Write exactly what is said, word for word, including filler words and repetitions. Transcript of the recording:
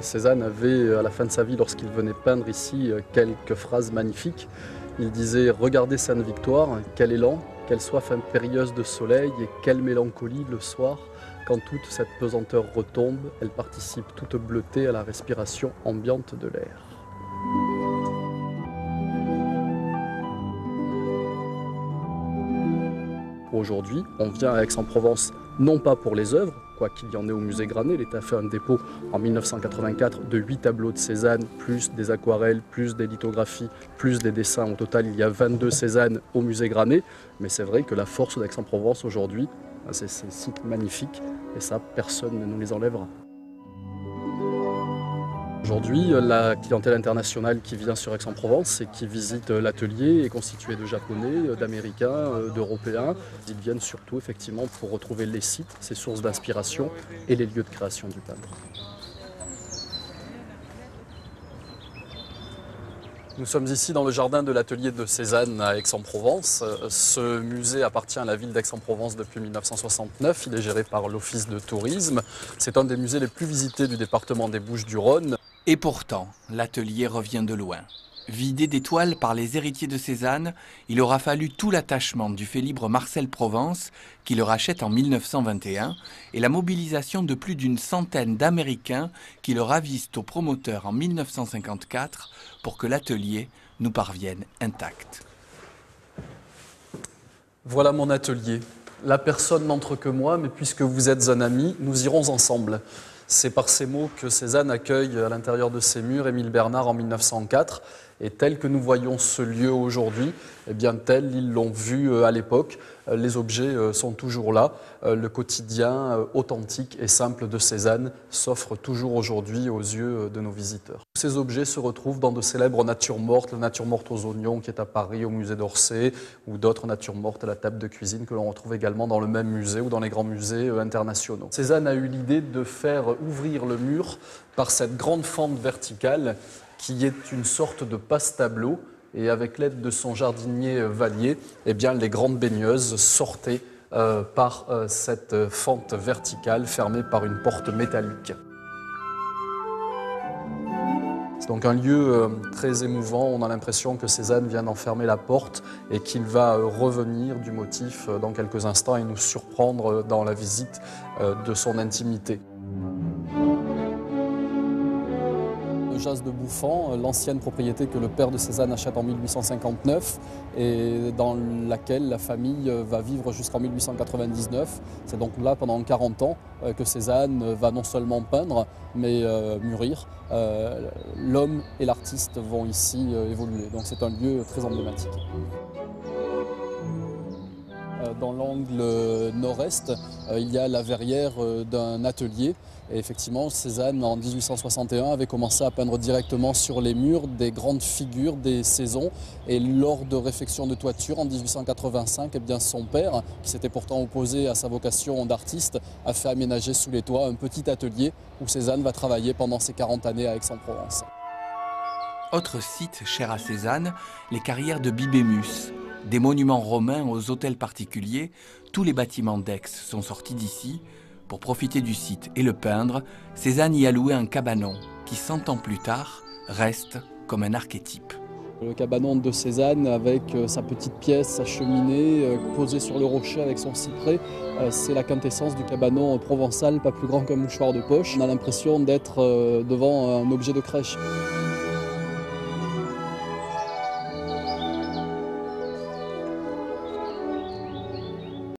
Cézanne avait, à la fin de sa vie, lorsqu'il venait peindre ici, quelques phrases magnifiques. Il disait « Regardez Sainte-Victoire, quel élan, quelle soif impérieuse de soleil et quelle mélancolie le soir. Quand toute cette pesanteur retombe, elle participe toute bleutée à la respiration ambiante de l'air. » Aujourd'hui, on vient à Aix-en-Provence non pas pour les œuvres, quoi qu'il y en ait au musée Granet. L'État fait un dépôt en mille neuf cent quatre-vingt-quatre de huit tableaux de Cézanne, plus des aquarelles, plus des lithographies, plus des dessins. Au total, il y a vingt-deux Cézanne au musée Granet. Mais c'est vrai que la force d'Aix-en-Provence aujourd'hui, c'est ces sites magnifiques, et ça, personne ne nous les enlèvera. Aujourd'hui, la clientèle internationale qui vient sur Aix-en-Provence et qui visite l'atelier est constituée de Japonais, d'Américains, d'Européens. Ils viennent surtout effectivement pour retrouver les sites, ses sources d'inspiration et les lieux de création du peintre. Nous sommes ici dans le jardin de l'atelier de Cézanne à Aix-en-Provence. Ce musée appartient à la ville d'Aix-en-Provence depuis mille neuf cent soixante-neuf. Il est géré par l'Office de tourisme. C'est un des musées les plus visités du département des Bouches-du-Rhône. Et pourtant, l'atelier revient de loin. Vidé d'étoiles par les héritiers de Cézanne, il aura fallu tout l'attachement du fait libre Marcel Provence, qui le rachète en mille neuf cent vingt et un, et la mobilisation de plus d'une centaine d'Américains qui le ravisent au promoteur en mille neuf cent cinquante-quatre pour que l'atelier nous parvienne intact. Voilà mon atelier. La personne n'entre que moi, mais puisque vous êtes un ami, nous irons ensemble. C'est par ces mots que Cézanne accueille à l'intérieur de ses murs Émile Bernard en mille neuf cent quatre. Et tel que nous voyons ce lieu aujourd'hui, eh bien tel ils l'ont vu à l'époque. Les objets sont toujours là. Le quotidien authentique et simple de Cézanne s'offre toujours aujourd'hui aux yeux de nos visiteurs. Ces objets se retrouvent dans de célèbres natures mortes, la nature morte aux oignons qui est à Paris au musée d'Orsay, ou d'autres natures mortes à la table de cuisine que l'on retrouve également dans le même musée ou dans les grands musées internationaux. Cézanne a eu l'idée de faire ouvrir le mur par cette grande fente verticale qui est une sorte de passe-tableau, et avec l'aide de son jardinier Vallier, eh bien, les grandes baigneuses sortaient euh, par euh, cette fente verticale fermée par une porte métallique. C'est donc un lieu euh, très émouvant. On a l'impression que Cézanne vient d'enfermer la porte et qu'il va euh, revenir du motif euh, dans quelques instants et nous surprendre dans la visite euh, de son intimité. Jas de Bouffant, l'ancienne propriété que le père de Cézanne achète en mille huit cent cinquante-neuf et dans laquelle la famille va vivre jusqu'en mille huit cent quatre-vingt-dix-neuf. C'est donc là, pendant quarante ans, que Cézanne va non seulement peindre, mais euh, mûrir. Euh, L'homme et l'artiste vont ici euh, évoluer, donc c'est un lieu très emblématique. Dans l'angle nord-est, il y a la verrière d'un atelier. Et effectivement, Cézanne, en mille huit cent soixante et un, avait commencé à peindre directement sur les murs des grandes figures des saisons. Et lors de réfections de toiture, en mille huit cent quatre-vingt-cinq, eh bien, son père, qui s'était pourtant opposé à sa vocation d'artiste, a fait aménager sous les toits un petit atelier où Cézanne va travailler pendant ses quarante années à Aix-en-Provence. Autre site cher à Cézanne, les carrières de Bibémus. Des monuments romains aux hôtels particuliers, tous les bâtiments d'Aix sont sortis d'ici. Pour profiter du site et le peindre, Cézanne y a loué un cabanon qui, cent ans plus tard, reste comme un archétype. Le cabanon de Cézanne avec sa petite pièce, sa cheminée, posée sur le rocher avec son cyprès, c'est la quintessence du cabanon provençal, pas plus grand qu'un mouchoir de poche. On a l'impression d'être devant un objet de crèche.